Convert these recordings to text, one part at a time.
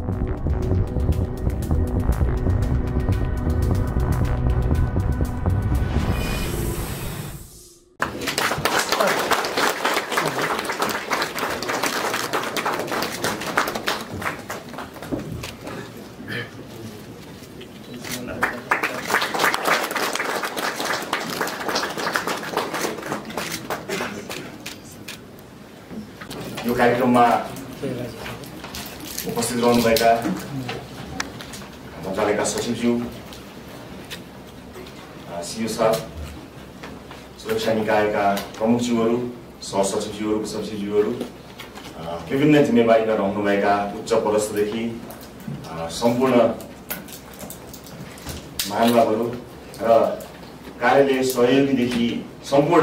यो कार्यक्रममा उपस्थित रहनुभएका मन्त्रालयका सचिवज्यू, सिओ सर, सुरक्षा निकायका प्रमुखज्यूहरू, सहसचिवज्यूहरू, सचिवज्यूहरू, विभिन्न जिम्मेवारीमा रहनुभएका उच्च पदस्थदेखि सम्पूर्ण महानुभावहरू र कार्यालय सहयोगीदेखि सम्पूर्ण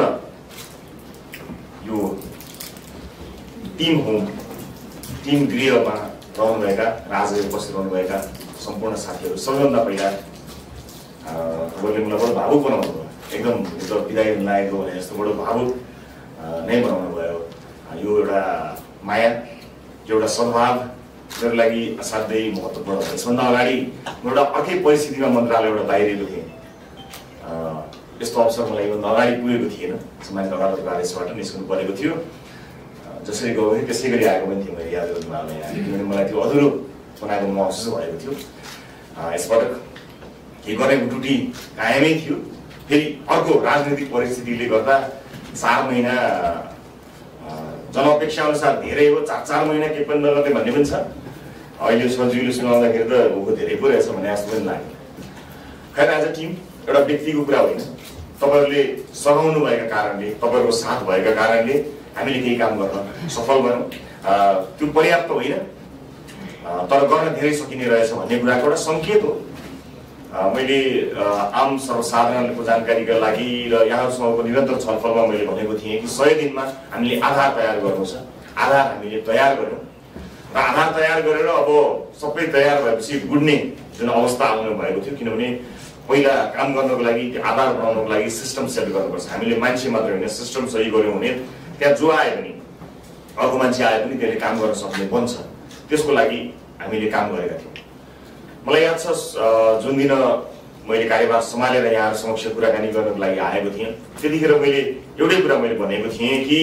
यो टिम गृहमा रहनुभएका र आज उपस्थित रहनुभएका सम्पूर्ण साथीहरू, सबैभन्दा पहिला तपाईँले मलाई बडो भावुक बनाउनु भयो। एकदम विदाय लागेको भने जस्तो बडो भावुक नै बनाउनु भयो। यो एउटा माया, एउटा सद्भाव मेरो लागि असाध्यै महत्त्वपूर्ण हो। यसभन्दा अगाडि म एउटा अर्कै परिस्थितिमा मन्त्रालयबाट बाहिरिएको थिएँ। यस्तो अवसर मलाई योभन्दा अगाडि पुगेको थिएन। सम्मानित अदालतको आदेशबाट निस्कनु परेको थियो। जसरी गयो त्यसै गरी आएको पनि थियो। मैले याद गर्नु भएको यहाँ, किनभने मलाई त्यो अधुरो बनाएको महसुस भएको थियो। यसपटक के गरेको टुटी कायमै थियो। फेरि अर्को राजनीतिक परिस्थितिले गर्दा 4 महिना जनअपेक्षा अनुसार धेरै हो। 4 महिना के पनि नगर्दै भन्ने पनि छ। अहिले सजिलो सुनाउँदाखेरि त ऊको धेरै पो रहेछ भन्ने जस्तो पनि लाग्यो। खैर, आज टिम एउटा व्यक्तिको कुरा होइन। तपाईँहरूले सघाउनु भएका कारणले, तपाईँहरूको साथ भएका कारणले हामीले केही काम गर्न सफल भयौँ। त्यो पर्याप्त होइन, तर गर्न धेरै सकिने रहेछ भन्ने कुराको एउटा सङ्केत हो। मैले आम सर्वसाधारणको जानकारीका लागि र यहाँहरूसँगको निरन्तर छलफलमा मैले भनेको थिएँ कि 100 दिनमा हामीले आधार तयार गर्नु छ। आधार हामीले तयार गऱ्यौँ र आधार तयार गरेर अब सबै तयार भएपछि गुड्ने जुन अवस्था आउनु भएको थियो। किनभने पहिला काम गर्नको लागि, आधार बनाउनको लागि सिस्टम सेट गर्नुपर्छ। हामीले मान्छे मात्रै होइन, सिस्टम सही गऱ्यौँ भने त्यहाँ जो आए पनि, अर्को मान्छे आए पनि त्यसले काम गर्न सक्ने बन्छ। त्यसको लागि हामीले काम गरेका थियौँ। मलाई याद छ जुन दिन मैले कार्यभार सम्हालेर यहाँहरू समक्ष कुराकानी गर्नको लागि आएको थिएँ, त्यतिखेर मैले एउटै कुरा मैले भनेको थिएँ कि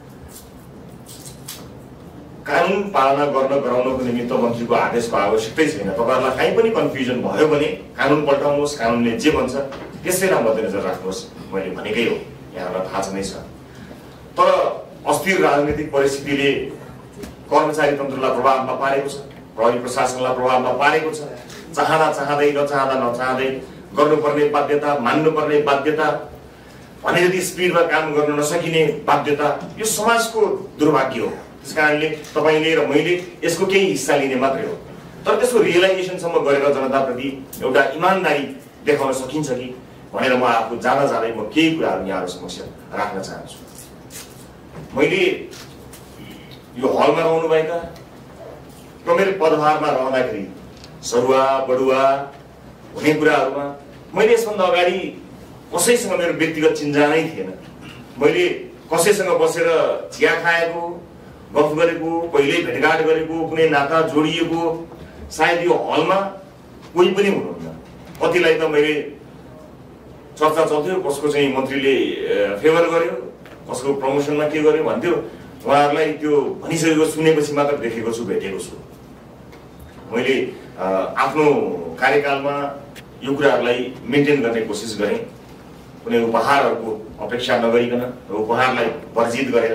कानुन पालना गराउनको निमित्त मन्त्रीको आदेशको आवश्यकतै छैन। तपाईँहरूलाई कहीँ पनि कन्फ्युजन भयो भने कानुन पल्टाउनुहोस्, कानुनले जे भन्छ त्यसैलाई मध्यनजर राख्नुहोस्, मैले भनेकै हो। यहाँहरूलाई थाहा छँदै छ। तर अस्थिर राजनीतिक परिस्थितिले कर्मचारी तन्त्रलाई प्रभावमा पारेको छ, प्रहरी प्रशासनलाई प्रभावमा पारेको छ। चाहँदा चाहँदै, नचाहँदा नचाहँदै गर्नुपर्ने बाध्यता, मान्नुपर्ने बाध्यता, भने जति स्पिडमा काम गर्न नसकिने बाध्यता, यो समाजको दुर्भाग्य हो। त्यस कारणले तपाईँले र मैले यसको केही हिस्सा लिने मात्रै हो। तर त्यसको रियलाइजेसनसम्म गरेर जनताप्रति एउटा इमान्दारी देखाउन सकिन्छ कि भनेर म आफू जाँदै म केही कुराहरू यहाँहरू समक्ष राख्न चाहन्छु। मैले यो हलमा रहनुभएका र मेरो पदभारमा रहँदाखेरि सरुवा बडुवा हुने कुराहरूमा मैले यसभन्दा अगाडि कसैसँग मेरो व्यक्तिगत चिन्जानै थिएन। मैले कसैसँग बसेर चिया खाएको, गफ गरेको, कहिल्यै भेटघाट गरेको, कुनै नाता जोडिएको सायद यो हलमा कोही पनि हुनुहुन्न। कतिलाई त मैले चर्चा चल्थ्यो, कसको चाहिँ मन्त्रीले फेभर गर्यो, कसको प्रमोसनमा के गर्यो भन्थ्यो। उहाँहरूलाई त्यो भनिसकेको सुनेपछि मात्र देखेको छु, भेटेको छु। मैले आफ्नो कार्यकालमा यो कुराहरूलाई मेन्टेन गर्ने कोसिस गरेँ। कुनै उपहारहरूको अपेक्षा नगरिकन र उपहारलाई वर्जित गरेर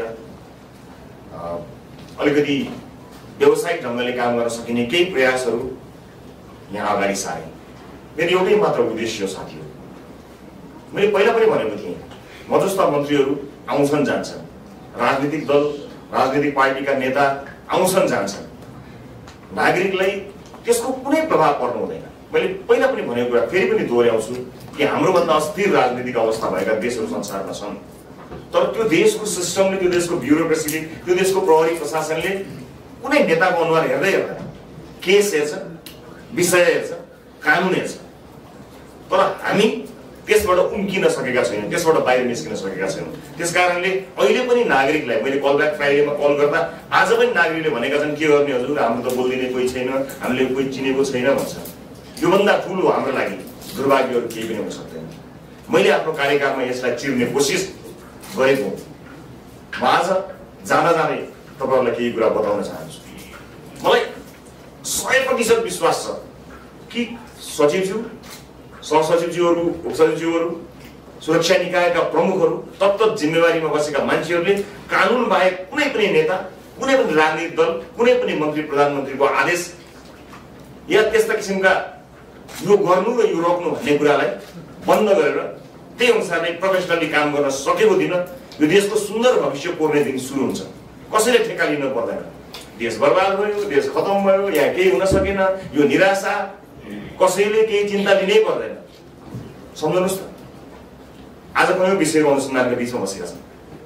अलिकति व्यावसायिक ढङ्गले काम गर्न सकिने केही प्रयासहरू यहाँ अगाडि सारेँ। मेरो एउटै मात्र उद्देश्य हो साथीहरू। मैले पहिला पनि भनेको थिएँ, म जस्ता मन्त्रीहरू आउँछन् जान्छन्, राजनीतिक दल, राजनीतिक पार्टीका नेता आउँछन् जान्छन्, नागरिकलाई त्यसको कुनै प्रभाव पर्नु हुँदैन। मैले पहिला पनि भनेको कुरा फेरि पनि दोहोऱ्याउँछु कि हाम्रोभन्दा अस्थिर राजनीतिक अवस्था भएका देशहरू संसारमा छन्। तर त्यो देशको सिस्टमले, त्यो देशको ब्युरोक्रेसीले, त्यो देशको प्रहरी प्रशासनले कुनै नेताको अनुहार हेर्दै हेर्दैन। केस हेर्छ, विषय हेर्छ, कानुन हेर्छ। तर हामी त्यसबाट उम्किन सकेका छैनौँ, त्यसबाट बाहिर निस्किन सकेका छैनौँ। त्यसकारणले अहिले पनि नागरिकलाई मैले कल ब्याक फ्राइडेमा कल गर्दा आज पनि नागरिकले भनेका छन् के गर्ने हजुर, हाम्रो त बोलिदिने कोही छैन, हामीले कोही चिनेको छैन भन्छ। योभन्दा ठुलो हाम्रो लागि दुर्भाग्यहरू केही पनि हुन सक्दैन। मैले आफ्नो कार्यकालमा यसलाई चिर्ने कोसिस गरेको म आज जाँदा जाँदै तपाईँहरूलाई केही कुरा बताउन चाहन्छु। मलाई 100% विश्वास छ कि सचिवज्यू, सहसचिवज्यूहरू, उपसचिवज्यूहरू, सुरक्षा निकायका प्रमुखहरू, तत्त जिम्मेवारीमा बसेका मान्छेहरूले कानुन बाहेक कुनै पनि नेता, कुनै पनि राजनीतिक दल, कुनै पनि मन्त्री प्रधानमन्त्रीको आदेश या त्यस्ता किसिमका यो गर्नु र यो रोक्नु भन्ने कुरालाई बन्द गरेर त्यही अनुसारले प्रोफेसनली काम गर्न सकेको दिन यो देशको सुन्दर भविष्य कोर्ने दिन सुरु हुन्छ। कसैले ठेक्का लिनु पर्दैन। देश बर्बाद भयो, देश खतम भयो, यहाँ केही हुन सकेन, यो निराशा, कसैले केही चिन्ता लिनै पर्दैन। सम्झनुहोस् त, आज पनि यो विषयको अनुसन्धानका बिचमा बसेका छन्।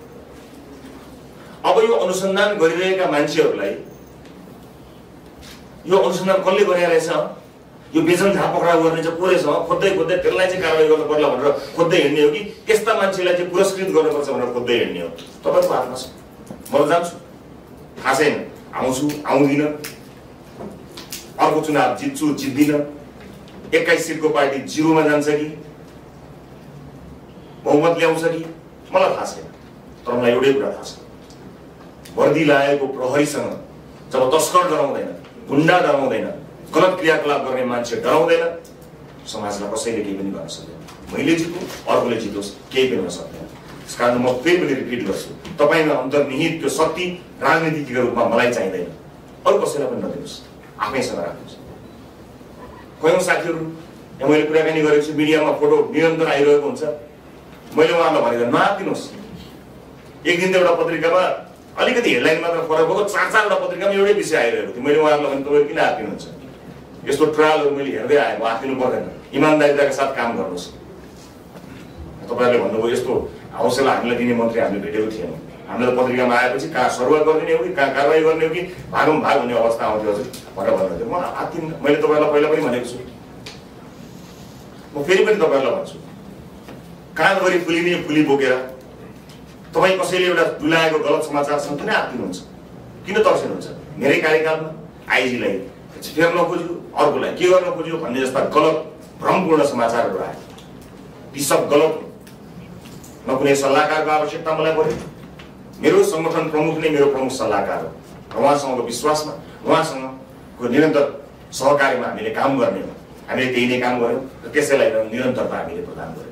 अब यो अनुसन्धान गरिरहेका मान्छेहरूलाई यो अनुसन्धान कसले गरिरहेछ, यो बेचन झाप पक्राउ गर्ने चाहिँ को रहेछ खोज्दै खोज्दै त्यसलाई चाहिँ कारवाही गर्नु पर्ला भनेर खोज्दै हिँड्ने हो कि त्यस्ता मान्छेलाई चाहिँ पुरस्कृत गर्नुपर्छ भनेर खोज्दै हिँड्ने हो, तपाईँको हातमा छ। म त जान्छु, थाहा छैन, आउँछु आउँदिनँ, अर्को चुनाव जित्छु जित्दिनँ, 21 सिटको पार्टी 0 मा जान्छ कि बहुमत ल्याउँछ कि मलाई थाहा छैन। तर मलाई एउटै कुरा थाहा छ, वर्दी लगाएको प्रहरीसँग जब तस्कर डराउँदैन, गुन्डा डराउँदैन, गलत क्रियाकलाप गर्ने मान्छे डराउँदैन, समाजलाई कसैले केही पनि गर्न सक्दैन। मैले जितौँ, अर्कोले जितोस्, केही पनि हुन सक्दैन। त्यसकारण म फेरि पनि रिपिट गर्छु, तपाईँमा अन्तर्निहित त्यो शक्ति राजनीतिको रूपमा मलाई चाहिँदैन, अरू कसैलाई पनि नदिनुहोस्, आफैसँग राख्नुहोस्। कयौँ साथीहरू यहाँ मैले कुराकानी गरेको छु, मिडियामा फोटो निरन्तर आइरहेको हुन्छ, मैले उहाँलाई भनेको नआत्तिनुहोस्। एक दिन त एउटा पत्रिकामा अलिकति हेडलाइन मात्र फरक भएको 4-4वटा पत्रिकामा एउटै विषय आइरहेको थियो। मैले उहाँहरूलाई भने तपाईँ किन आत्तिनुहुन्छ, यस्तो ट्रायलहरू मैले हेर्दै आएँ, म आत्तिनु पर्दैन, इमान्दारिताका साथ काम गर्नुहोस्। तपाईँहरूले भन्नुभयो यस्तो हौसला हामीलाई दिने मन्त्री हामीले भेटेको थिएनौँ, हामीले पत्रिकामा आएपछि कहाँ सरुवा गरिदिने हो कि कहाँ कारवाही गर्ने हो कि भागम भाग हुने अवस्था आउँथ्यो हजुर भनेर भन्नुहुन्थ्यो। म आत्तिन्न, मैले तपाईँहरूलाई पहिला पनि भनेको छु, म फेरि पनि तपाईँहरूलाई भन्छु, काँधभरि फुलिने फुली बोकेर तपाईँ कसैले एउटा डुलाएको गलत समाचारसँग किन आत्तिनुहुन्छ, किन तर्सिनुहुन्छ? मेरै कार्यकालमा आइजीलाई फेर्न खोज्यो, अर्कोलाई के गर्न खोज्यो भन्ने जस्ता गलत भ्रमपूर्ण समाचारहरू आए। ती सब गलत हो। न कुनै सल्लाहकारको आवश्यकता मलाई पर्यो, मेरो संगठन प्रमुख नै मेरो प्रमुख सल्लाहकार हो र उहाँसँगको विश्वासमा, उहाँसँगको निरन्तर सहकार्यमा हामीले काम गर्ने हो। हामीले त्यही नै काम गर्यौँ र त्यसैलाई निरन्तरता हामीले प्रदान गर्यौँ।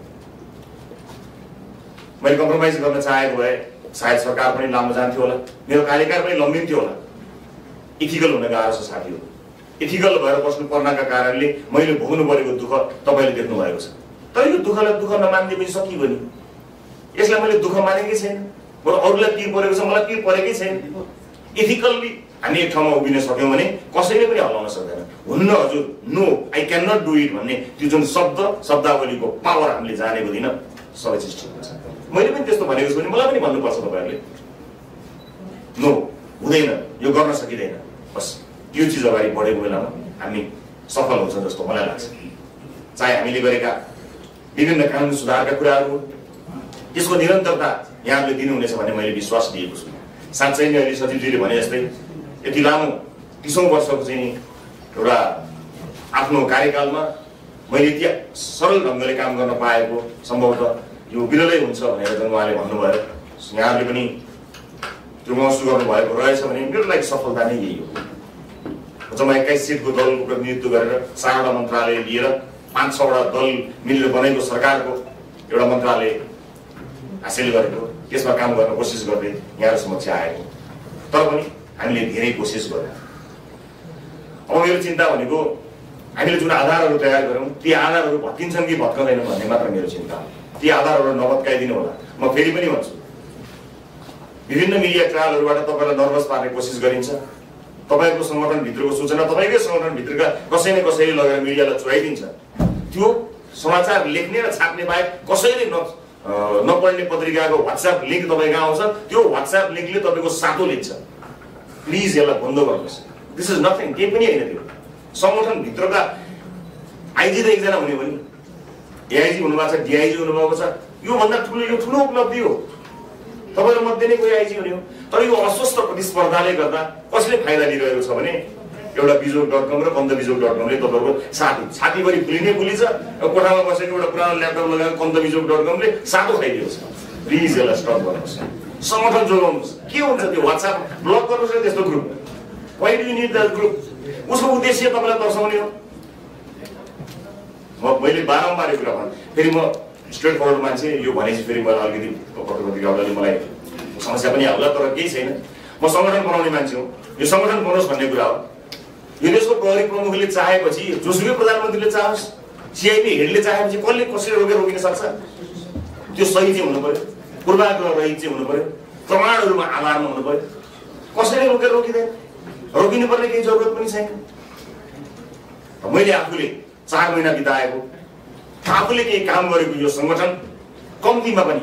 मैले कम्प्रोमाइज गर्न चाहेको भए सायद सरकार पनि लामो जान्थ्यो होला, मेरो कार्यकाल पनि लम्बिन्थ्यो होला। इथिकल हुन गाह्रो छ साथीहरू, इथिकल भएर बस्नु पर्नाका कारणले मैले भोग्नु परेको दुःख तपाईँले देख्नु भएको छ। तर यो दुःखलाई दुःख नमान्दै पनि सकियो नि, यसलाई मैले दुःख मानेकै छैन, बरु अरूलाई पिर परेको छ, मलाई पिर परेकै छैन। इथिकल्ली हामी एक ठाउँमा उभिन सक्यौँ भने कसैले पनि हल्लाउन सक्दैन। हुन्न हजुर, no I can not do it भन्ने त्यो जुन शब्दावलीको पावर हामीले जानेको दिन सबै चिज ठिक हुन्छ। मैले पनि त्यस्तो भनेको छु भने मलाई पनि भन्नुपर्छ तपाईँहरूले, नो हुँदैन, यो गर्न सकिँदैन। बस यो चिज अगाडि बढेको बेलामा हामी सफल हुन्छ जस्तो मलाई लाग्छ। चाहे हामीले गरेका विभिन्न कानुन सुधारका कुराहरू, त्यसको निरन्तरता यहाँहरूले दिनुहुनेछ भन्ने मैले विश्वास दिएको छु। साँच्चै नै अहिले सचिवजीले भने जस्तै यति लामो 30औं वर्षको चाहिँ एउटा आफ्नो कार्यकालमा मैले यति सरल ढङ्गले काम गर्न पाएको सम्भवतः यो विरलै हुन्छ भनेर जुन उहाँले भन्नुभयो, यहाँहरूले पनि त्यो महसुस गर्नुभएको रहेछ भने मेरो लागि सफलता नै यही हो। जम्मा 21 सिटको दलको प्रतिनिधित्व गरेर 4वटा मन्त्रालय लिएर 5-6वटा दल मिलेर बनेको सरकारको एउटा मन्त्रालय हासिल गरेको, त्यसमा काम गर्न कोसिस गर्दै यहाँ समक्ष आएको। तर पनि हामीले धेरै कोसिस गर्यौँ। अब मेरो चिन्ता भनेको हामीले जुन आधारहरू तयार गऱ्यौँ ती आधारहरू भत्किन्छन् कि भत्काउँदैनन् भन्ने मात्र मेरो चिन्ता हो। ती आधारहरू नभत्काइदिनु होला। म फेरि पनि भन्छु, विभिन्न मिडिया ट्रायलहरूबाट तपाईँलाई नर्भस पार्ने कोसिस गरिन्छ। तपाईँको सङ्गठनभित्रको सूचना तपाईँकै सङ्गठनभित्रका कसै न कसैले लगेर मिडियालाई चुहाइदिन्छ। त्यो समाचार लेख्ने र छाप्ने बाहेक कसैले नपढ्ने पत्रिकाको व्हाट्सएप लिङ्क तपाईँको आउँछ, त्यो व्हाट्सएप लिङ्कले तपाईँको सातो लिन्छ। प्लिज यसलाई बन्द गर्नुहोस्। दिस इज नथिङ, केही पनि होइन। त्यो सङ्गठनभित्रका आइजी त एकजना हुने हो नि, एआइजी हुनुभएको छ, डिआइजी हुनुभएको छ, योभन्दा यो ठुलो उपलब्धि हो। तपाईँहरू मध्ये नै कोही आइजी हुने हो। तर यो अस्वस्थ प्रतिस्पर्धाले गर्दा कसले फाइदा लिइरहेको छ भने एउटा बिजोग.com र कन्दबिजोग.com ले तपाईँहरूको छातीभरि फुलिने फुली छ। कोठामा बसेको एउटा पुरानो ल्यापटप लगाएको कन्दबिजोग.com ले सातो खाइदिएको छ। प्लिज यसलाई स्टप गर्नुहोस्, सङ्गठन जोगाउनुहोस्। के हुन्छ त्यो व्हाट्सएप ब्लक गर्नुहोस् न त्यस्तो group. Why do you need that group? उसको उद्देश्य तपाईँलाई दर्शाउने हो। मैले बारम्बार कुरा भने फेरि म स्ट्रेट फरवर्ड मान्छे, यो भनेपछि फेरि मलाई अलिकति पत्रपत्रिकावालाले मलाई समस्या पनि आउला, तर केही छैन। म सङ्गठन बनाउने मान्छे हो। यो सङ्गठन बनोस् भन्ने कुरा हो। यो देशको प्रहरी प्रमुखले चाहेपछि जोसुकै प्रधानमन्त्रीले चाहोस्, सिआइपी हेडले चाहेपछि कसले रोकिन सक्छ? त्यो सही चाहिँ हुनु पर्यो, पूर्वाग्रह रहित चाहिँ हुनु पर्यो, प्रमाणहरूमा आधारमा हुनु पर्यो। कसैले रोकिँदैन, रोकिनुपर्ने केही जरुरत पनि छैन। मैले आफूले 4 महिना बिताएको, आफूले केही काम गरेको यो सङ्गठन कम्तीमा पनि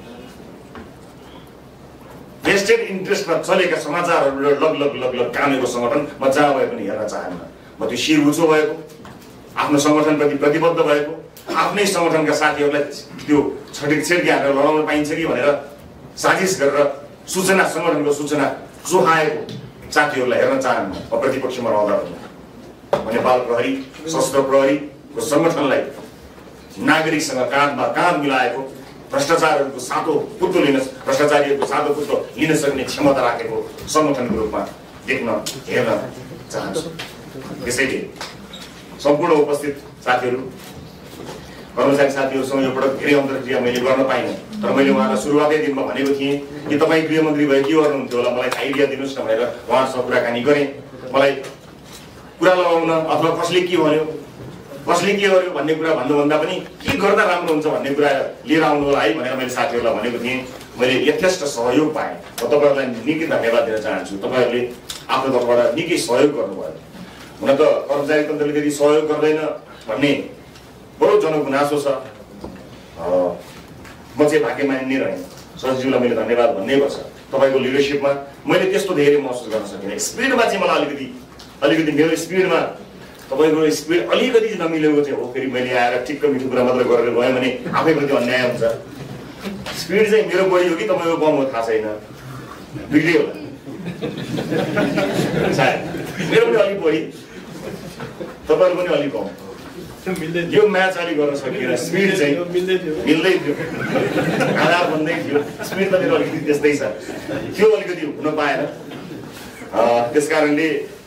भेस्टेड इन्ट्रेस्टमा चलेका समाचारहरू लग कामेको सङ्गठन म जहाँ भए पनि हेर्न चाहन्न। म त्यो शिर उचो भएको, आफ्नो सङ्गठनप्रति प्रतिबद्ध भएको, आफ्नै सङ्गठनका साथीहरूलाई त्यो छेड्के हालेर लडाउन पाइन्छ कि भनेर साजिस गरेर सङ्गठनको सूचना चुहाएको साथीहरूलाई हेर्न चाहन्न। म प्रतिपक्षमा रहँदा पनि नेपाल प्रहरी सशस्त्र प्रहरीको सङ्गठनलाई नागरिकसँग काँधमा काँध मिलाएको, भ्रष्टाचारहरूको सातो पुत्तो भ्रष्टाचारीहरूको सातो पुत्तो लिन सक्ने क्षमता राखेको सङ्गठनको रूपमा देख्न हेर्न चाहन्छु। त्यसैले सम्पूर्ण उपस्थित साथीहरू, कर्मचारी साथीहरूसँग यो पटक धेरै अन्तर्क्रिया मैले गर्न पाइनँ, तर मैले उहाँलाई सुरुवातै दिनमा भनेको थिएँ कि तपाईँ गृहमन्त्री भए के गर्नुहुन्थ्यो होला, मलाई आइडिया दिनुहोस् न भनेर उहाँसँग कुराकानी गरेँ। मलाई कुरा लगाउन अथवा कसले के भन्यो भन्ने कुरा भन्नुभन्दा पनि के गर्दा राम्रो हुन्छ भन्ने कुरा लिएर आउनु होला है भनेर मैले साथीहरूलाई भनेको थिएँ। मैले यथेष्ट सहयोग पाएँ। म तपाईँहरूलाई निकै धन्यवाद दिन चाहन्छु। तपाईँहरूले आफ्नो तर्फबाट निकै सहयोग गर्नुभयो। हुन त कर्मचारी तन्त्रले त्यति सहयोग गर्दैन भन्ने बडो जनगुनासो छ। म चाहिँ भाग्यमानी नै रहेँ। सचिवलाई मैले धन्यवाद भन्नै पर्छ। तपाईँको लिडरसिपमा मैले त्यस्तो धेरै महसुस गर्न सकिनँ। स्पिडमा चाहिँ मलाई अलिकति मेरो स्पिडमा तपाईँको स्पिड अलिकति नमिलेको चाहिँ हो। फेरि मैले आएर ठिक्क मिठो कुरा मात्र गरेर गएँ भने आफैप्रति अन्याय हुन्छ। स्पिड चाहिँ मेरो बढी हो कि तपाईँको कम हो थाहा छैन, बिग्रियो होला सायद। मेरो पनि अलिक बढी, तपाईँहरू पनि अलिक कम। यो म्याच अलिक गर्न सकिएन। स्पिड चाहिँ मिल्दै थियो, आधार बन्दै थियो। स्पिड त मेरो अलिकति त्यस्तै छ, त्यो अलिकति हुन पाएन। त्यस कारणले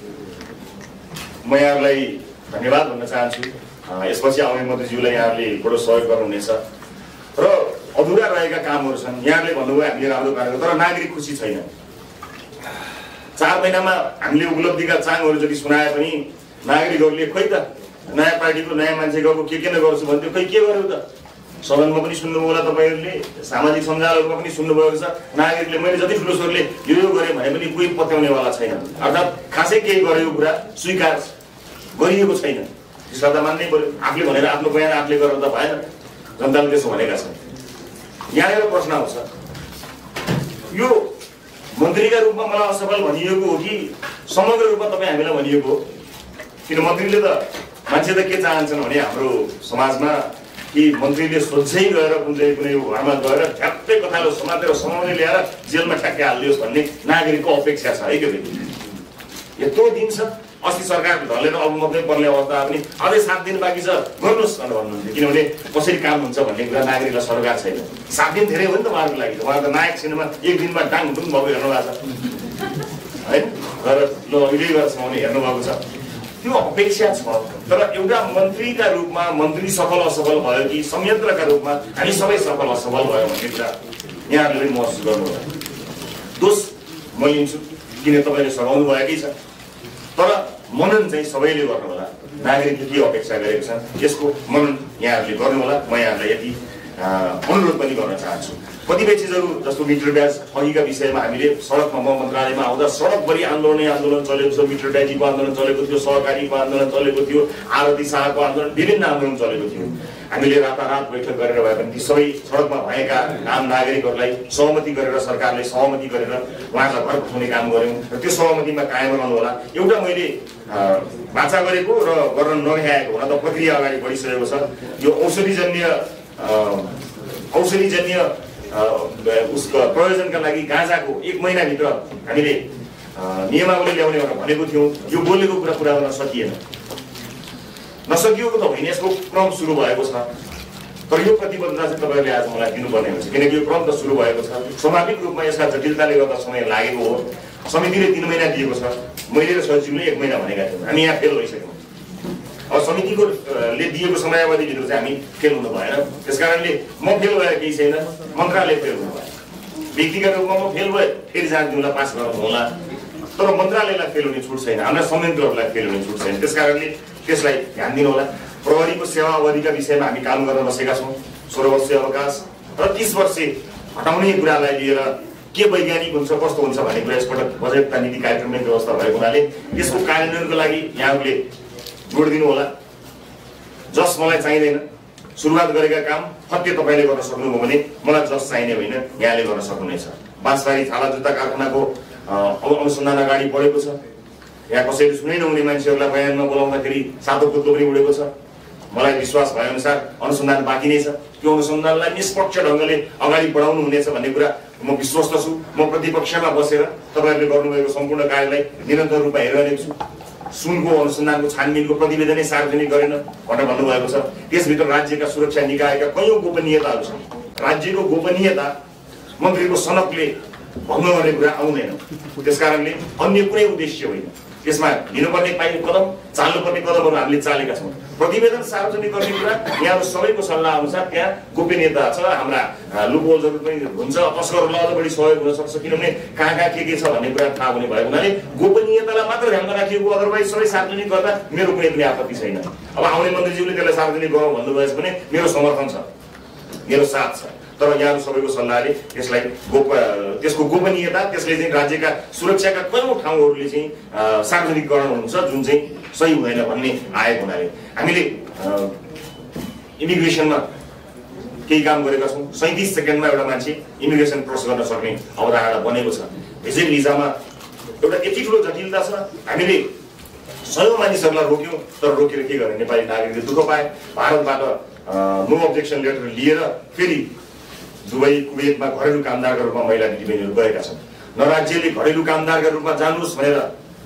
म यहाँहरूलाई धन्यवाद भन्न चाहन्छु। यसपछि आउने मन्त्रीज्यूलाई यहाँहरूले बडो सहयोग गर्नुहुनेछ र अधुरा रहेका कामहरू छन्। यहाँहरूले भन्नुभयो हामीले राम्रो काम गर्यो, तर नागरिक खुसी छैन। 4 महिनामा हामीले उपलब्धिका चाङहरू जति सुनाए पनि नागरिकहरूले खोइ त नयाँ पार्टीको नयाँ मान्छे गएको के नगर्छु भन्थ्यो, खै के गर्यो त? सदनमा पनि सुन्नुभयो होला तपाईँहरूले, सामाजिक सञ्जालहरूमा पनि सुन्नुभएको छ। नागरिकले मैले जति ठुलो स्वरले यो गरेँ भने पनि कोही पत्याउनेवाला छैन। अर्थात् खासै केही गरेको कुरा स्वीकार गरिएको छैन। त्यसलाई त मान्नै पर्यो। आफूले भनेर आफ्नो बयान आफूले गरेर त भएन। जनताले त्यसो भनेका छन्। यहाँनिर प्रश्न आउँछ, यो मन्त्रीका रूपमा मलाई असफल भनिएको हो कि समग्र रूपमा तपाईँ हामीलाई भनिएको हो? किन मन्त्रीले त मान्छे त के चाहन्छन् भने हाम्रो समाजमा कि मन्त्रीले सोझै गएर कुनै घरमा गएर ठ्याक्कै कथालो समातेर समाउने ल्याएर जेलमा ठ्याक्कै हालिदियोस् भन्ने नागरिकको अपेक्षा छ है। के यत्रो दिन छ, अस्ति सरकार ढलेर अब मात्रै पर्ने अवस्था पनि अझै 7 दिन बाँकी छ गर्नुहोस् भनेर भन्नुहुन्थ्यो। किनभने कसरी काम हुन्छ भन्ने कुरा नागरिकलाई सरकार छैन। 7 दिन धेरै हो नि त उहाँहरूको लागि। उहाँ त नायक सिनेमा 1 दिनमा डाङ डुङ भएको हेर्नु भएको छ है, गएर ल अहिले गएर समाउने हेर्नु भएको छ। त्यो अपेक्षा छ। तर एउटा मन्त्रीका रूपमा मन्त्री सफल असफल भयो कि संयन्त्रका रूपमा हामी सबै सफल असफल भयो भन्ने कुरा यहाँहरूले पनि महसुस गर्नु होला। दोष म लिन्छु किन तपाईँले सघाउनु भएकै छ, तर मनन चाहिँ सबैले गर्नु होला। नागरिकले के अपेक्षा गरेको छन् यसको मनन यहाँहरूले गर्नु होला। म यहाँहरूलाई यति अनुरोध पनि गर्न चाहन्छु। कतिपय चिजहरू जस्तो मिटर ब्याज ठगीका विषयमा हामीले सडकमा मन्त्रालयमा आउँदा सडकभरि आन्दोलन चलेको छ। मिटर ब्याजीको आन्दोलन चलेको थियो, सहकारीको आन्दोलन चलेको थियो, आरती शाहको आन्दोलन, विभिन्न आन्दोलन चलेको थियो। हामीले रातारात बैठक गरेर भए पनि ती सबै सडकमा भएका आम नागरिकहरूलाई सहमति गरेर सरकारले सहमति गरेर उहाँहरूलाई घर पठाउने काम गर्यौँ र त्यो सहमतिमा कायम रहनु होला। एउटा मैले बाचा गरेको र गर्न नभ्याएको हुन त प्रक्रिया अगाडि बढिसकेको छ। यो औषधिजन्य उसको प्रयोजनका लागि गाँजाको 1 महिनाभित्र हामीले नियमावली ल्याउने भनेको थियौँ। यो बोलेको कुरा पुरा गर्न सकिएन। नसकिएको त होइन, यसको क्रम सुरु भएको छ। तर यो प्रतिबद्धता चाहिँ तपाईँहरूले आज मलाई दिनुपर्ने हुन्छ, किनकि यो क्रम त सुरु भएको छ। स्वाभाविक रूपमा यसका जटिलताले गर्दा समय लागेको हो। समितिले 3 महिना दिएको छ, मैले र सचिवले 1 महिना भनेका थियौँ। हामी यहाँ फेल भइसक्यौँ। अब समितिको ले दिएको समयावधिभित्र चाहिँ हामी फेल हुनु भएन। त्यसकारणले म फेल भएर केही छैन, मन्त्रालय फेल हुनु भयो। व्यक्तिगत रूपमा म फेल भए फेरि जाँच दिउँला, पास गर्नु होला, तर मन्त्रालयलाई फेल हुने छुट छैन, हाम्रा संयन्त्रहरूलाई फेल हुने छुट छैन। त्यसकारणले त्यसलाई ध्यान दिनु होला। प्रहरीको सेवा अवधिका विषयमा हामी काम गर्न बसेका छौँ। 16 वर्षीय अवकाश र 30 वर्ष हटाउने कुरालाई लिएर के वैज्ञानिक हुन्छ, कस्तो हुन्छ भन्ने कुरा यसपटक बजेटका नीति कार्यक्रममै व्यवस्था भएको हुनाले यसको कार्यान्वयनको लागि यहाँहरूले जोड दिनु होला। जस मलाई चाहिँदैन, सुरुवात गरेका काम फत्ते तपाईँले गर्न सक्नुभयो भने मलाई जस चाहिने होइन, यहाँले गर्न सक्नुहुनेछ। बाँसबारी छाला जुत्ता कारखानाको अनुसन्धान अगाडि बढेको छ। यहाँ कसैले सुनै नहुने मान्छेहरूलाई बयानमा बोलाउँदाखेरि सातो पुत्लो पनि उडेको छ। मलाई विश्वास भए अनुसार अनुसन्धान बाँकी नै छ। त्यो अनुसन्धानलाई निष्पक्ष ढङ्गले अगाडि बढाउनु हुनेछ भन्ने कुरा म विश्वस्त छु। म प्रतिपक्षमा बसेर तपाईँहरूले गर्नुभएको सम्पूर्ण कार्यलाई निरन्तर रूपमा हेरिरहेको छु। सुनको अनुसन्धानको छानबिनको प्रतिवेदनै सार्वजनिक गरेन भनेर भन्नुभएको छ। त्यसभित्र राज्यका सुरक्षा निकायका कयौं गोपनीयताहरू छन्। राज्यको गोपनीयता मन्त्रीको सनकले भङ्ग गर्ने कुरा आउँदैन। त्यसकारणले अन्य कुनै उद्देश्य होइन। त्यसमा लिनुपर्ने कदम, चाल्नुपर्ने कदमहरू हामीले चालेका छौँ। प्रतिवेदन सार्वजनिक गर्ने कुरा यहाँहरू सबैको सल्लाह अनुसार त्यहाँ गोपनीयता छ। हाम्रा लुपहोल्सहरू पनि हुन्छ, तस्करहरूलाई अझ बढी सहयोग हुन सक्छ, किनभने कहाँ के छ भन्ने कुरा थाहा हुने भएको हुनाले गोपनीयतालाई मात्र ध्यानमा राखिएको। अदरवाइज सबै सार्वजनिक गर्दा मेरो कुनै पनि आपत्ति छैन। अब आउने मन्त्रीज्यूले त्यसलाई सार्वजनिक गरौँ भन्नुभएछ भने मेरो समर्थन छ, मेरो साथ छ। तर यहाँहरू सबैको सल्लाहले त्यसको गोपनीयता, त्यसले चाहिँ राज्यका सुरक्षाका कयौं ठाउँहरूले चाहिँ सार्वजनिकरण हुन्छ, जुन चाहिँ सही हुँदैन भन्ने आएको हुनाले हामीले इमिग्रेसनमा केही काम गरेका छौँ। 37 सेकेन्डमा एउटा मान्छे इमिग्रेसन क्रस गर्न सक्ने अवधारणा बनेको छ। भिजिट भिजामा एउटा यति ठुलो जटिलता छ। हामीले 100 मानिसहरूलाई रोक्यौँ, तर रोकेर के गर्ने, नेपाली नागरिकले दुःख पाए। भारतबाट नो अब्जेक्सन लेटर लिएर फेरि दुबई कुवेतमा घरेलु कामदारका रूपमा महिला दिदीबहिनीहरू गएका छन्। न राज्यले घरेलु कामदारका रूपमा जानुहोस् भनेर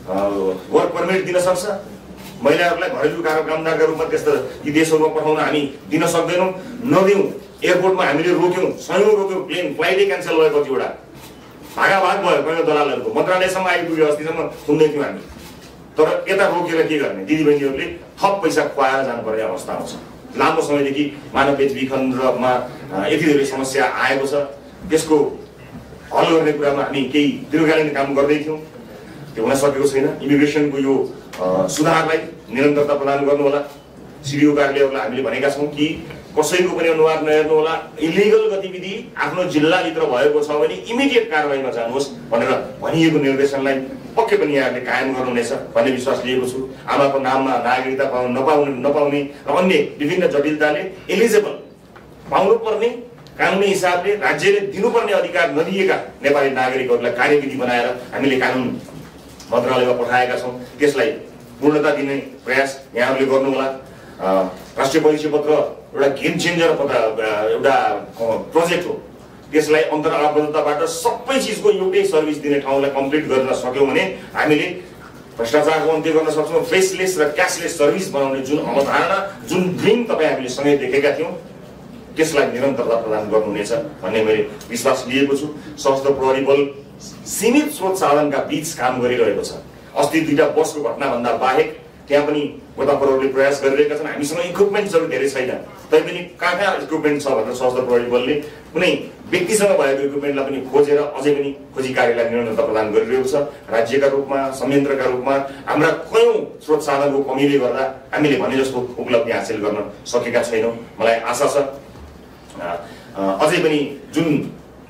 वर्क पर्मिट दिन सक्छ, महिलाहरूलाई घरेलु कामदारका रूपमा त्यस्ता यी देशहरूमा पठाउन हामी दिन सक्दैनौँ। नदिउँ, एयरपोर्टमा हामीले रोक्यौँ, 100 रोक्यौँ, प्लेन फ्लाइटै क्यान्सल भयो। कतिवटा भागाभाग भयो कयौं दलालहरूको। मन्त्रालयसम्म आइपुग्यो, अस्तिसम्म सुन्दै थियौँ हामी। तर यता रोकेर के गर्ने, दिदीबहिनीहरूले थप पैसा खुवाएर जानुपर्ने अवस्था आउँछ। लामो समयदेखि मानव बेचबिखनमा यति धेरै समस्या आएको छ। त्यसको हल गर्ने कुरामा हामी केही दीर्घकालीन काम गर्दै थियौँ, त्यो हुन सकेको छैन। इमिग्रेसनको यो सुधारलाई निरन्तरता प्रदान गर्नु होला। सिडिओ कार्यालयहरूलाई हामीले भनेका छौँ कि कसैको पनि अनुवाद नहेर्नु होला। इलिगल गतिविधि आफ्नो जिल्लाभित्र भएको छ भने इमिडिएट कारबाहीमा जानुहोस् भनेर भनिएको निर्देशनलाई पक्कै पनि यहाँहरूले कायम गर्नुहुनेछ भन्ने विश्वास लिएको छु। आमाको नाममा नागरिकता नपाउने र अन्य विभिन्न जटिलताले एलिजिबल पाउनुपर्ने कानुनी हिसाबले राज्यले दिनुपर्ने अधिकार नदिएका नेपाली नागरिकहरूलाई कार्यविधि बनाएर हामीले कानुन मन्त्रालयमा पठाएका छौँ। त्यसलाई पूर्णता दिने प्रयास यहाँहरूले गर्नुहोला। राष्ट्रिय परिचय पत्र एउटा गेम चेन्जर एउटा प्रोजेक्ट हो। त्यसलाई अन्तर्आबद्धताबाट सबै चिजको एउटै सर्भिस दिने ठाउँलाई कम्प्लिट गर्न सक्यौँ भने हामीले भ्रष्टाचारको अन्त्य गर्न सक्छौँ। फेसलेस र क्यासलेस सर्भिस बनाउने जुन अवधारणा, जुन ड्रिम तपाईँ हामीले सँगै देखेका थियौँ, त्यसलाई निरन्तरता प्रदान गर्नुहुनेछ भन्ने मैले विश्वास लिएको छु। सशस्त्र प्रहरी बल सीमित स्रोत साधनका बीच काम गरिरहेको छ। अस्ति 2टा बसको घटनाभन्दा बाहेक त्यहाँ पनि गोताखोरहरूले प्रयास गरिरहेका छन्। हामीसँग इक्विपमेन्ट्सहरू धेरै छैन, तैपनि कहाँ इक्विपमेन्ट छ भनेर सशस्त्र प्रहरी बलले कुनै व्यक्तिसँग भएको इक्विपमेन्टलाई पनि खोजेर अझै पनि खोजी कार्यलाई निरन्तरता प्रदान गरिरहेको छ। राज्यका रूपमा, संयन्त्रका रूपमा हाम्रा कयौं स्रोत साधनको कमीले गर्दा हामीले भने जस्तो उपलब्धि हासिल गर्न सकेका छैनौँ। मलाई आशा छ अझै पनि जुन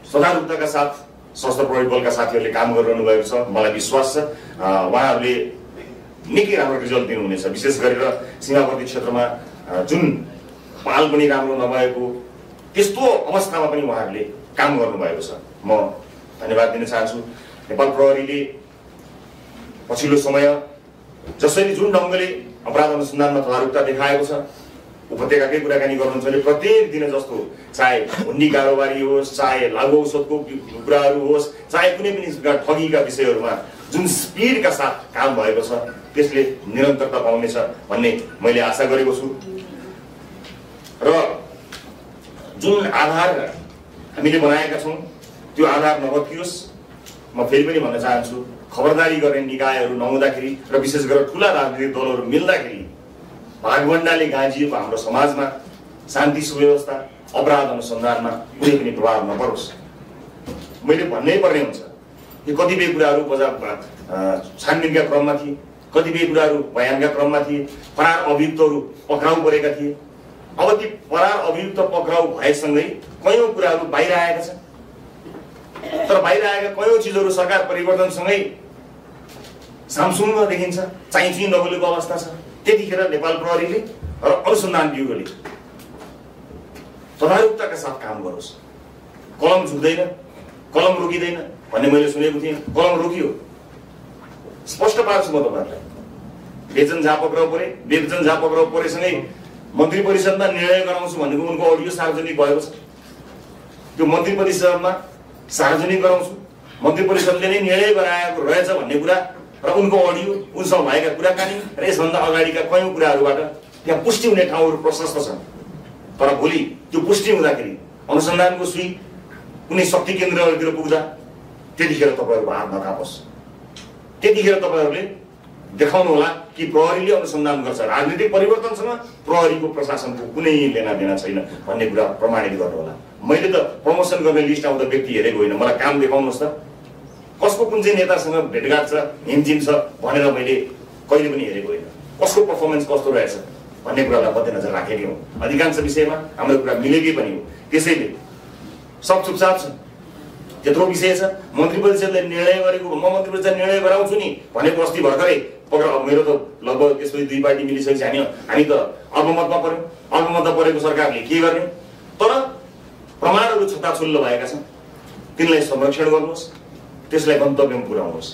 सदारुपताका साथ सशस्त्र प्रहरी बलका साथीहरूले काम गरिरहनु भएको छ। मलाई विश्वास छ उहाँहरूले निकै राम्रो रिजल्ट दिनुहुनेछ। विशेष गरेर सीमावर्ती क्षेत्रमा जुन पाल पनि राम्रो नभएको त्यस्तो अवस्थामा पनि उहाँहरूले काम गर्नुभएको छ। म धन्यवाद दिन चाहन्छु। नेपाल प्रहरीले पछिल्लो समय जसरी जुन ढङ्गले अपराध अनुसन्धानमा तदारुकता देखाएको छ, उपत्यकाकै कुराकानी गर्नुहुन्छ भने प्रत्येक दिन जस्तो चाहे हुन्डी कारोबारी होस्, चाहे लागु औषधको कुराहरू होस्, चाहे कुनै पनि ठगीका विषयहरूमा जुन स्पिडका साथ काम भएको छ त्यसले निरन्तरता पाउनेछ भन्ने मैले आशा गरेको छु। र जुन आधार हामीले बनाएका छौँ त्यो आधार नभत्कियोस्। म फेरि पनि भन्न चाहन्छु, खबरदारी गर्ने निकायहरू नहुँदाखेरि र विशेष गरेर ठुला राजनीतिक दलहरू मिल्दाखेरि भागभण्डाले गाँजिएको हाम्रो समाजमा शान्ति सुव्यवस्था अपराध अनुसन्धानमा कुनै पनि प्रभाव नपरोस्। मैले भन्नै पर्ने हुन्छ कि कतिपय कुराहरू छानबिनका क्रममा थिए, कतिपय कुराहरू बयानका क्रममा थिए, फरार अभियुक्तहरू पक्राउ परेका थिए। अब ती फरार अभियुक्त पक्राउ भएसँगै कयौं कुराहरू बाहिर आएका छन्। तर बाहिर आएका कयौं चिजहरू सरकार परिवर्तनसँगै सामसुङ्ग देखिन्छ, चाहिँ नबोलेको अवस्था छ। त्यतिखेर नेपाल प्रहरीले र अनुसन्धान ब्युरोले तदारुकताका साथ काम गरोस्। कलम झुक्दैन, कलम रोकिँदैन भन्ने मैले सुनेको थिएँ। कलम रोकियो। स्पष्ट पार्छु म तपाईँहरूलाई, बेचन जहाँ पक्राउ परे, बेचन जहाँ पक्राउ परेसँगै मन्त्री परिषदमा निर्णय गराउँछु भनेको उनको अडियो सार्वजनिक भएको छ। त्यो मन्त्री परिषदमा सार्वजनिक गराउँछु, मन्त्री परिषदले नै निर्णय गराएको रहेछ भन्ने कुरा र उनको अडियो, उनसँग भएका कुराकानी र यसभन्दा अगाडिका कयौं कुराहरूबाट त्यहाँ पुष्टि हुने ठाउँहरू प्रशस्त छन्। तर भोलि त्यो पुष्टि हुँदाखेरि अनुसन्धानको सुई कुनै शक्ति केन्द्रहरूतिर पुग्दा त्यतिखेर तपाईँहरूको हात नकापोस्। त्यतिखेर तपाईँहरूले देखाउनु होला कि प्रहरीले अनुसन्धान गर्छ, राजनीतिक परिवर्तनसँग प्रहरीको प्रशासनको कुनै लेनादेना छैन भन्ने कुरा प्रमाणित गर्नु होला। मैले त प्रमोसन गर्ने लिस्ट आउँदा व्यक्ति हेरेको होइन, मलाई काम देखाउनुहोस् त कसको कुन चाहिँ नेतासँग भेटघाट छ, हिमजिम छ भनेर मैले कहिले पनि हेरेको होइन। कसको पर्फर्मेन्स कस्तो रहेछ भन्ने कुरालाई मध्यनजर राखेकै हुँ। अधिकांश विषयमा हाम्रो कुरा मिलेकै पनि हो। त्यसैले सब चुपचाप छ। त्यत्रो विषय छ, मन्त्री परिषदले निर्णय गरेको म मन्त्री परिषद निर्णय गराउँछु नि भनेको अस्ति भर्खरै पक्राउ। मेरो त लगभग त्यसपछि दुई पार्टी मिलिसकेपछि हामी त अल्पमतमा पर्यौँ। अल्पमतमा परेको सरकारले के गर्ने? तर प्रमाणहरू छताछुल्लो भएका छन्, तिनलाई संरक्षण गर्नुहोस्, त्यसलाई गन्तव्यमा पुर्याउनुहोस्।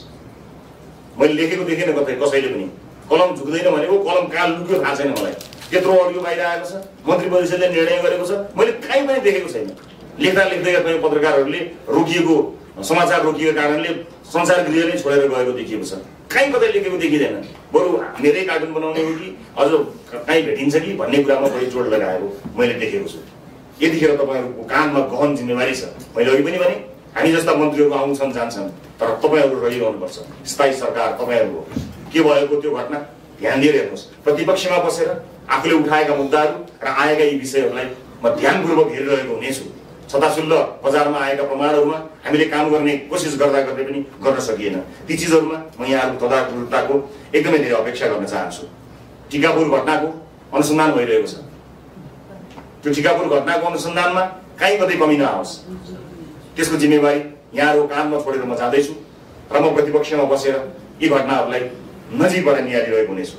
मैले लेखेको देखेन कतै कसैले पनि कलम झुक्दैन भनेको, कलम कहाँ लुक्यो थाहा छैन मलाई। त्यत्रो अडियो बाहिर आएको छ, मन्त्री परिषदले निर्णय गरेको छ, मैले कहीँ पनि देखेको छैन। लेख्दा लेख्दै कहीँ पत्रकारहरूले रोकिएको समाचार रोकिएको कारणले संसार गृह नै छोडेर गएको देखिएको छ। कहीँ कतै लेखेको देखिँदैन। बरु मेरै कार्टुन बनाउने हो कि अझ कहीँ भेटिन्छ कि भन्ने कुरामा बढी जोड लगाएको मैले देखेको छु। यतिखेर तपाईँहरूको काममा गहन जिम्मेवारी छ। मैले अघि पनि भने हामी जस्ता मन्त्रीहरू आउँछन् जान्छन्, तर तपाईँहरू रहिरहनुपर्छ। स्थायी सरकार तपाईँहरू हो। के भएको त्यो घटना ध्यान दिएर हेर्नुहोस्। प्रतिपक्षमा बसेर आफूले उठाएका मुद्दाहरू र आएका यी विषयहरूलाई म ध्यानपूर्वक हेरिरहेको हुनेछु। छताछुल्लो बजारमा आएका प्रमाणहरूमा हामीले काम गर्ने कोसिस गर्दा गर्दै पनि गर्न सकिएन। ती चिजहरूमा म यहाँहरूको तदारुकताको एकदमै धेरै अपेक्षा गर्न चाहन्छु। टिकापुर घटनाको अनुसन्धान भइरहेको छ। त्यो टिकापुर घटनाको अनुसन्धानमा कहीँ कतै कमी नआओस्, त्यसको जिम्मेवारी यहाँहरू काममा छोडेर म जाँदैछु र म प्रतिपक्षमा बसेर यी घटनाहरूलाई नजिकबाट निहालिरहेको हुनेछु।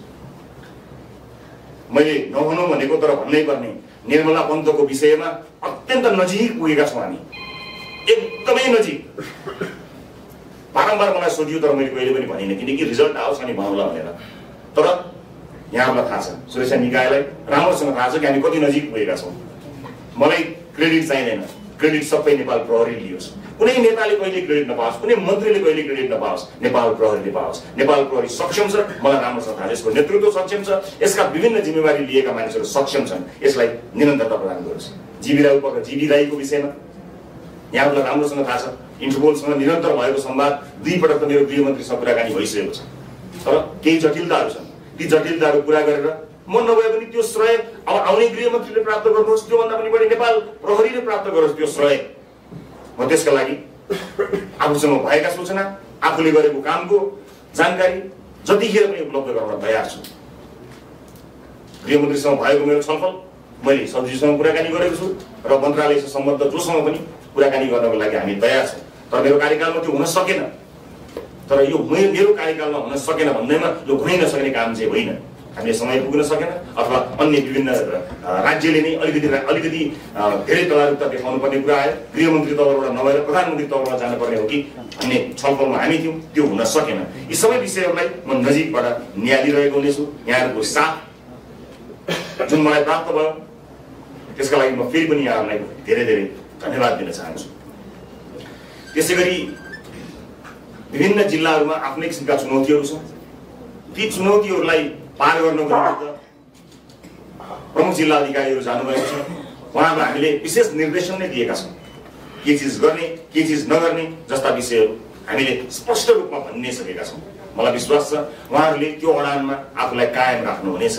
मैले नभनौँ भनेको तर भन्नै पर्ने, निर्मला पन्तको विषयमा अत्यन्त नजिक पुगेका छौँ हामी, एकदमै नजिक। बारम्बार मलाई सोधियो तर मैले कहिले पनि भनिनँ, किनकि रिजल्ट आओस् अनि भनौँला भनेर। तर यहाँहरूलाई थाहा छ, सुरक्षा निकायलाई राम्रोसँग थाहा छ कि हामी कति नजिक पुगेका छौँ। मलाई क्रेडिट चाहिँदैन, क्रेडिट सबै नेपाल प्रहरी लियोस्। कुनै नेताले कहिले क्रेडिट नपाओस्, कुनै मन्त्रीले कहिले क्रेडिट नपाओस्, नेपाल प्रहरीले पाओस्। नेपाल प्रहरी सक्षम छ, मलाई राम्रोसँग थाहा छ। यसको नेतृत्व सक्षम छ, यसका विभिन्न जिम्मेवारी लिएका मानिसहरू सक्षम छन्। यसलाई निरन्तरता प्रदान गरोस्। जीवी राईको विषयमा यहाँहरूलाई राम्रोसँग थाहा छ। इन्टरपोलसँग निरन्तर भएको संवाद दुईपटक त मेरो गृहमन्त्रीसँग कुराकानी भइसकेको छ। तर केही जटिलताहरू छन्, ती जटिलताहरू पुरा गरेर म नभए पनि त्यो श्रेय अब आउने गृहमन्त्रीले प्राप्त गर्नुहोस्, त्योभन्दा पनि बढी नेपाल प्रहरीले प्राप्त गरोस् त्यो श्रेय। म त्यसका लागि आफूसँग भएका सूचना, आफूले गरेको कामको जानकारी जतिखेर पनि उपलब्ध गराउन तयार छु। गृहमन्त्रीसँग भएको मेरो छलफल मैले सब्जीसँग कुराकानी गरेको छु र मन्त्रालयसँग सम्बद्ध जोसँग पनि कुराकानी गर्नको लागि हामी तयार छौँ। तर मेरो कार्यकालमा त्यो हुन सकेन। तर यो मेरो कार्यकालमा हुन सकेन भन्दैमा यो हुनै नसक्ने काम चाहिँ होइन। हामीले समय पुग्न सकेन अथवा अन्य विभिन्न राज्यले नै अलिकति धेरै तदारुकता देखाउनु पर्ने कुरा आयो। गृहमन्त्री तौरबाट नभएर प्रधानमन्त्री तौरबाट जानुपर्ने हो कि भन्ने छलफलमा हामी थियौँ, त्यो हुन सकेन। यी सबै विषयहरूलाई म नजिकबाट निहालिरहेको हुनेछु। यहाँहरूको साथ जुन मलाई प्राप्त भयो त्यसका लागि म फेरि पनि यहाँहरूलाई धेरै धेरै धन्यवाद दिन चाहन्छु। त्यसै गरी विभिन्न जिल्लाहरूमा आफ्नै किसिमका चुनौतीहरू छन्। ती चुनौतीहरूलाई पार गर्नको निमित्त प्रमुख जिल्ला अधिकारीहरू जानुभएको छ। उहाँहरूलाई हामीले विशेष निर्देशन नै दिएका छौँ। के चिज गर्ने, के चिज नगर्ने जस्ता विषयहरू हामीले स्पष्ट रूपमा भनिसकेका छौँ। मलाई विश्वास छ उहाँहरूले त्यो अडानमा आफूलाई कायम राख्नुहुनेछ।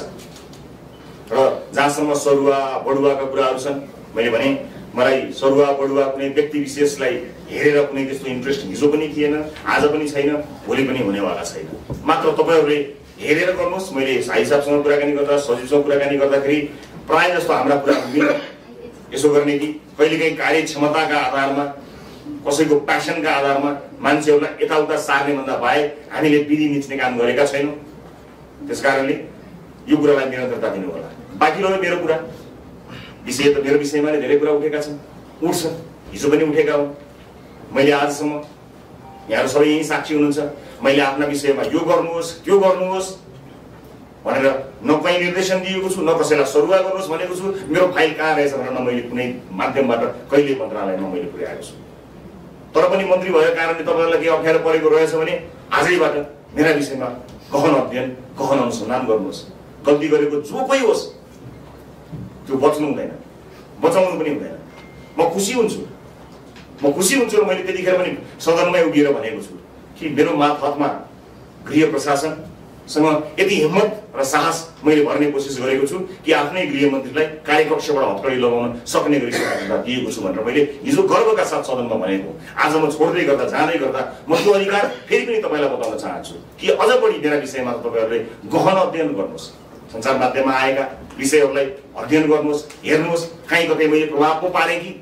र जहाँसम्म सरुवा बढुवाका कुराहरू छन्, मैले भने मलाई सरुवा बढुवा कुनै व्यक्ति विशेषलाई हेरेर कुनै त्यस्तो इन्ट्रेस्ट हिजो पनि थिएन, आज पनि छैन, भोलि पनि हुनेवाला छैन। मात्र तपाईँहरूले हेरेर गर्नुहोस्। मैले साई साहबसँग कुराकानी गर्दा, सचिवसँग कुराकानी गर्दाखेरि प्रायः जस्तो हाम्रा कुराहरू मिल्छ। यसो गर्ने कि कहिलेकाहीँ कार्यक्षमताका आधारमा, कसैको प्यासनका आधारमा मान्छेहरूलाई यताउता सार्ने भन्दा बाहेक हामीले विधि मिच्ने काम गरेका छैनौँ। त्यसकारणले यो कुरालाई निरन्तरता दिनु होला। बाँकी रह्यो मेरो कुरा विषय, त मेरो विषयमा नै धेरै कुरा उठेका छन्, उठ्छन्, हिजो पनि उठेका हुन्। मैले आजसम्म यहाँहरू सबै यहीँ साक्षी हुनुहुन्छ, मैले आफ्ना विषयमा यो गर्नुहोस् त्यो गर्नुहोस् भनेर न कहीँ निर्देशन दिएको छु, न कसैलाई सरुवा गर्नुहोस् भनेको छु। मेरो फाइल कहाँ रहेछ भनेर न मैले कुनै माध्यमबाट कहिले मन्त्रालयमा मैले पुर्याएको छु। तर पनि मन्त्री भएको कारणले तपाईँहरूलाई केही अप्ठ्यारो परेको रहेछ भने आजैबाट मेरा विषयमा गहन अध्ययन, गहन अनुसन्धान गर्नुहोस्। गल्ती गरेको जो कोही होस् त्यो बच्नु हुँदैन, बचाउनु पनि हुँदैन। म खुसी हुन्छु र मैले त्यतिखेर पनि सदनमै उभिएर भनेको छु कि मेरो हातमा गृह प्रशासनसँग यति हिम्मत र साहस मैले भर्ने कोसिस गरेको छु कि आफ्नै गृहमन्त्रीलाई कार्यकक्षबाट हत्कडी लगाउन सक्ने गरी स्वतन्त्रता दिएको छु भनेर मैले हिजो गर्वका साथ सदनमा भनेको। आज म छोड्दै गर्दा, जाँदै गर्दा म त्यो अधिकार फेरि पनि तपाईँलाई बताउन चाहन्छु कि अझ बढी मेरा विषयमा तपाईँहरूले गहन अध्ययन गर्नुहोस्। सञ्चार माध्यममा आएका विषयहरूलाई अध्ययन गर्नुहोस्, हेर्नुहोस्। कहीँ कतै मैले प्रभाव पो पारेँ कि,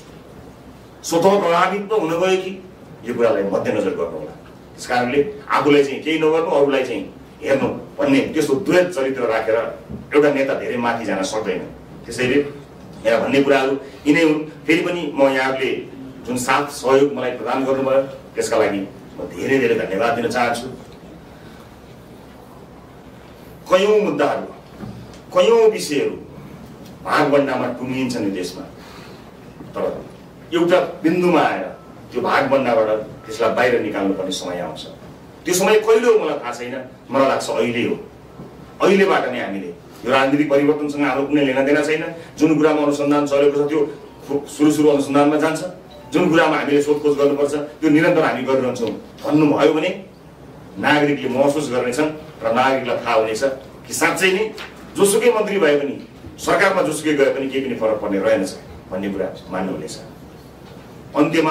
स्वतः प्रभावित पो हुन गयो कि, यो कुरालाई मध्यनजर गर्नुहोला। त्यस कारणले आफूलाई चाहिँ केही नगर्नु, अरूलाई चाहिँ हेर्नु भन्ने त्यस्तो द्वैत चरित्र राखेर एउटा नेता धेरै माथि जान सक्दैन। त्यसैले यहाँ भन्ने कुराहरू यिनै हुन्। फेरि पनि म यहाँहरूले जुन साथ सहयोग मलाई प्रदान गर्नुभयो त्यसका लागि म धेरै धेरै धन्यवाद दिन चाहन्छु। कयौं मुद्दाहरू, कयौं विषयहरू भागबण्डामा टुङ्गिन्छन् यो देशमा, तर एउटा बिन्दुमा आएर त्यो भागबण्डाबाट त्यसलाई बाहिर निकाल्नुपर्ने समय आउँछ। त्यो समय कहिले हो मलाई थाहा छैन, मलाई लाग्छ अहिले हो। अहिलेबाट नै हामीले यो राजनीतिक परिवर्तनसँग हाम्रो कुनै लेनादेना छैन। जुन कुरामा अनुसन्धान चलेको छ त्यो सुरु अनुसन्धानमा जान्छ, जुन कुरामा हामीले सोधखोज गर्नुपर्छ त्यो निरन्तर हामी गरिरहन्छौँ भन्नुभयो भने नागरिकले महसुस गर्नेछन् र नागरिकलाई थाहा हुनेछ कि साँच्चै नै जोसुकै मन्त्री भए पनि, सरकारमा जोसुकै गए पनि केही पनि फरक पर्ने रहेनछ भन्ने कुरा मान्नुहुनेछ। अन्त्यमा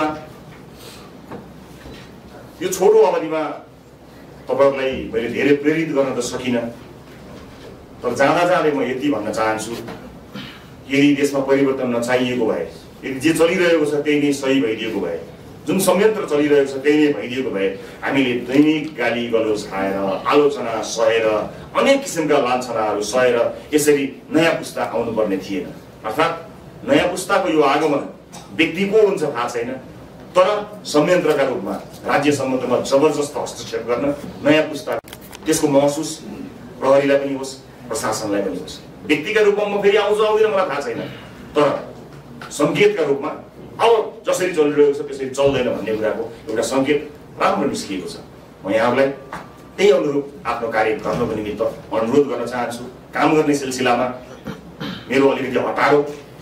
यो छोटो अवधिमा तपाईहरुलाई मैले धेरै प्रेरित गर्न त सकिनँ, तर जाँदा जाँदै म यति भन्न चाहन्छु, यदि देशमा परिवर्तन नचाहिएको भए, यदि जे चलिरहेको छ त्यही नै सही भइदिएको भए, जुन संयन्त्र चलिरहेको छ त्यही नै भइदिएको भए हामीले दैनिक गाली गलोच खाएर, आलोचना सहेर, अनेक किसिमका लान्छनाहरू सहेर यसरी नयाँ पुस्ता आउनुपर्ने थिएन। अर्थात् नयाँ पुस्ताको यो आगमन व्यक्ति को हुन्छ थाहा छैन, तर संयन्त्रका रूपमा राज्य संयन्त्रमा जबरजस्त हस्तक्षेप गर्न नयाँ पुस्ता त्यसको महसुस प्रहरीलाई पनि होस्, प्रशासनलाई पनि होस्। व्यक्तिका रूपमा म फेरि आउँछु आउँदैन मलाई थाहा छैन, तर संकेतका रूपमा अब जसरी चलिरहेको छ त्यसरी चल्दैन भन्ने कुराको एउटा संकेत राम्रो निस्किएको छ। म यहाँहरूलाई त्यही अनुरूप आफ्नो कार्य गर्नको निमित्त अनुरोध गर्न चाहन्छु। काम गर्ने सिलसिलामा मेरो अलिकति हतारो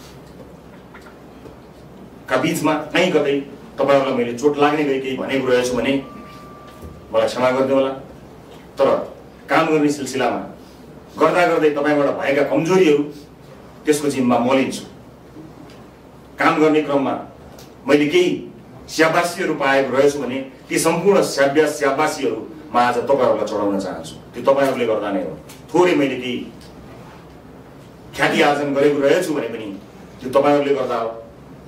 का बीचमा कहीँ कतै तपाईहरुलाई मैले चोट लाग्ने गरी केही भनेको रहेछु भने मलाई क्षमा गरिदिनु होला, तर काम गर्ने सिलसिलामा गर्दा गर्दै तपाईबाट भएका कमजोरीहरू त्यसको जिम्मा म लिन्छु। काम गर्ने क्रममा मैले केही स्याबासीहरू पाएको रहेछु भने ती सम्पूर्ण स्याबासीहरू म आज तपाईहरुलाई चढाउन चाहन्छु। त्यो तपाईहरुले गर्दा नै हो। थोरै मैले केही ख्याति आर्जन गरेको रहेछु भने पनि त्यो तपाईहरुले गर्दा हो। र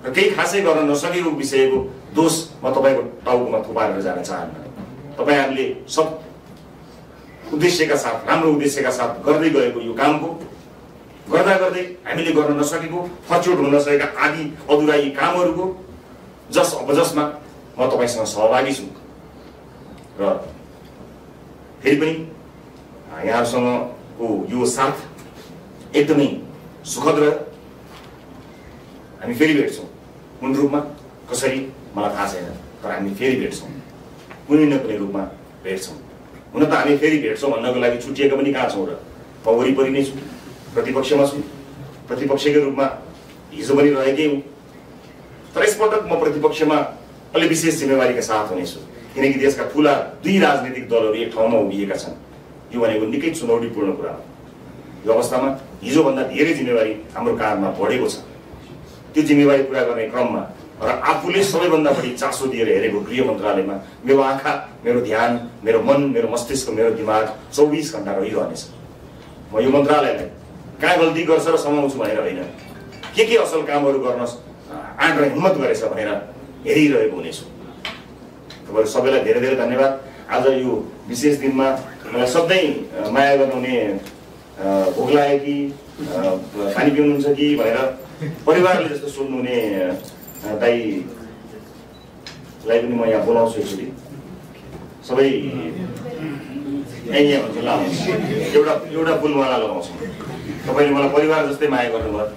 र केही खासै गर्न नसकेको विषयको दोष म तपाईँको टाउकोमा थुपारेर जान चाहन्न। तपाईँहरूले सब उद्देश्यका साथ, राम्रो उद्देश्यका साथ गर्दै गएको यो कामको गर्दा गर्दै हामीले गर्न नसकेको, फचोट हुन नसकेका आदि अधुरा यी कामहरूको जस अपजसमा म तपाईँसँग सहभागी छु र फेरि पनि यहाँहरूसँगको यो साथ एकदमै सुखद रह्यो। हामी फेरि भेट्छौँ, कुन रूपमा कसरी मलाई थाहा छैन, तर हामी फेरि भेट्छौँ, कुनै न कुनै रूपमा भेट्छौँ। हुन त हामी फेरि भेट्छौँ भन्नको लागि छुटिएका पनि कहाँ छौँ र, म वरिपरि नै छु, प्रतिपक्षमा छु, प्रतिपक्षकै रूपमा हिजो पनि रहेकै हुँ। तर यसपटक म प्रतिपक्षमा अलि विशेष जिम्मेवारीका साथ हुनेछु, किनकि देशका ठुला दुई राजनीतिक दलहरू एक ठाउँमा उभिएका छन्। यो भनेको निकै चुनौतीपूर्ण कुरा हो। यो अवस्थामा हिजोभन्दा धेरै जिम्मेवारी हाम्रो काँधमा बढेको छ। त्यो जिम्मेवारी पुरा गर्ने क्रममा र आफूले सबैभन्दा बढी चासो दिएर हेरेको गृह मन्त्रालयमा मेरो आँखा, मेरो ध्यान, मेरो मन, मेरो मस्तिष्क, मेरो दिमाग 24 घण्टा रहिरहनेछ। म यो मन्त्रालयलाई कहाँ गल्ती गर्छ र समाउँछु भनेर होइन, के असल कामहरू गर्न आँट र हिम्मत गरेछ भनेर हेरिरहेको हुनेछु। तपाईँहरू सबैलाई धेरै धेरै धन्यवाद। आज यो विशेष दिनमा मलाई सधैँ माया गर्नुहुने, भोक लाग्यो कि पानी पिउनुहुन्छ कि भनेर परिवारले जस्तो सोध्नुहुने दाइलाई पनि म यहाँ बोलाउँछु एकचोटि। सबै यहाँ हुन्छ, ल एउटा फुलमाला लगाउँछु। तपाईँले मलाई परिवार जस्तै माया गर्नुभयो।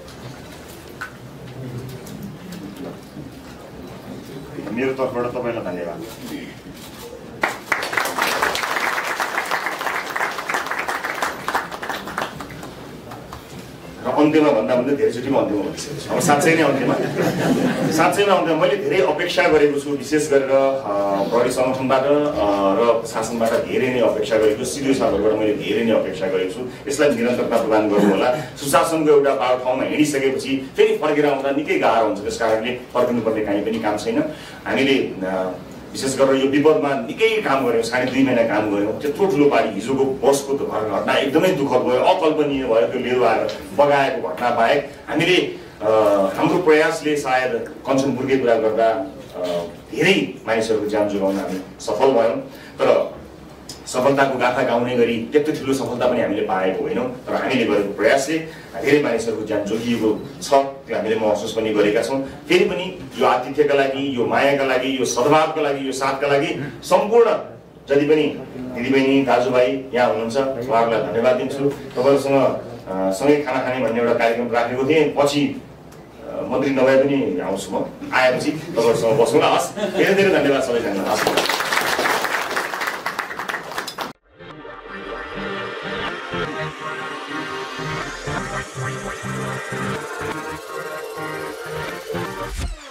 मेरो तर्फबाट तपाईँलाई धन्यवाद। अन्त्यमा भन्दा भन्दै धेरैचोटि म अन्त्यमा भनिसकेको छु। अब साँच्चै नै अन्त्यमा मैले धेरै अपेक्षा गरेको छु, विशेष गरेर प्रहरी संगठनबाट र शासनबाट धेरै नै अपेक्षा गरेको छु, सिडिओ साहबहरूबाट मैले धेरै नै अपेक्षा गरेको छु। यसलाई निरन्तरता प्रदान गर्नु होला। सुशासनको एउटा बाटो ठाउँमा हिँडिसकेपछि फेरि फर्केर आउँदा निकै गाह्रो हुन्छ, त्यस कारणले फर्किनुपर्ने काहीँ पनि काम छैन। हामीले विशेष गरेर यो विपदमा निकै काम गऱ्यौँ, 2.5 महिना काम गऱ्यौँ। त्यत्रो ठुलो पारी हिजोको बसको घटना एकदमै दुःखद भयो, अकल्पनीय भयो। त्यो लिएर आएर बगाएको घटना बाहेक हामीले हाम्रो प्रयासले सायद कञ्चनपुरकै कुरा गर्दा धेरै मानिसहरूको ज्यान जोगाउन हामी सफल भयौँ। तर सफलताको गाथा गाउने गरी त्यत्रो ठुलो सफलता पनि हामीले पाएको होइनौँ, तर हामीले गरेको प्रयासले धेरै मानिसहरूको ज्यान जोगिएको छ। त्यो हामीले महसुस पनि गरेका छौँ। फेरि पनि यो आतिथ्यका लागि, यो मायाका लागि, यो सद्भावका लागि, यो साथका लागि सम्पूर्ण जति पनि दिदीबहिनी दाजुभाइ यहाँ हुनुहुन्छ उहाँहरूलाई धन्यवाद दिन्छु। तपाईँहरूसँग सँगै खाना खाने भन्ने एउटा कार्यक्रम राखेको थिएँ, पछि मन्त्री नभए पनि आउँछु, म आएपछि तपाईँहरूसँग बसौँ। हस्, धेरै धेरै धन्यवाद सबैजना। हस्। We'll be right back.